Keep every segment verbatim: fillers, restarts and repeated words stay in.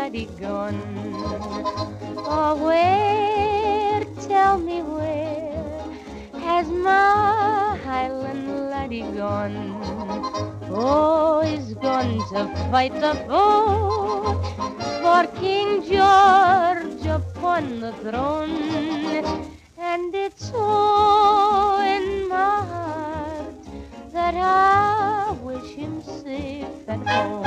laddie gone? Oh, where, tell me where, has my Highland laddie gone? Oh, he's gone to fight the foe for King George upon the throne. And it's so in my heart that I wish him safe at home.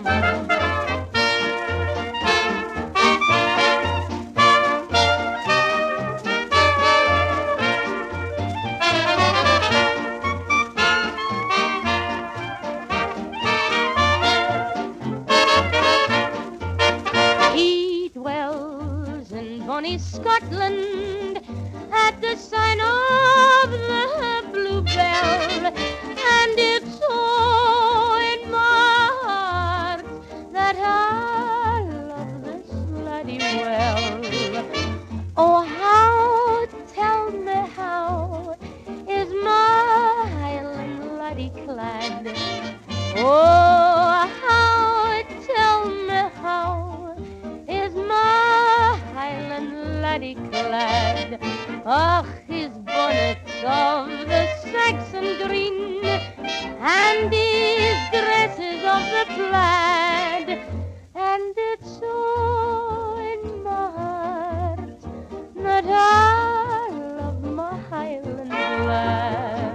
He dwells in bonny Scotland at the sign of the Bluebell, and it's so in my heart that I love this laddie well. Oh, how, tell me how, is my Highland laddie clad? Oh, how, tell me how, is my Highland laddie clad? Ach, his bonnet's of the Saxon green, and his dresses of the plaid, and it's so in my heart that I love my Highland lad.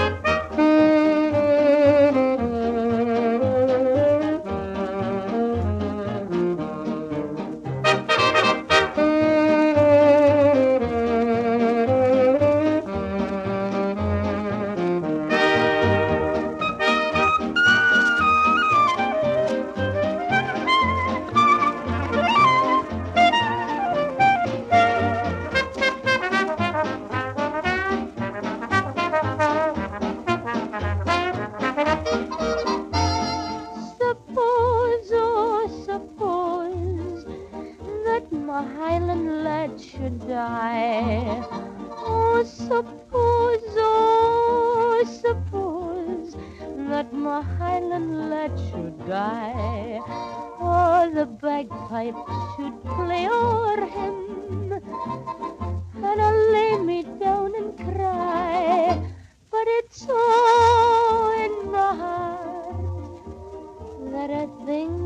My Highland lad should die. Oh, suppose, oh, suppose that my Highland lad should die. Oh, the bagpipes should play o'er him, and I'll lay me down and cry. But it's so in my heart that I think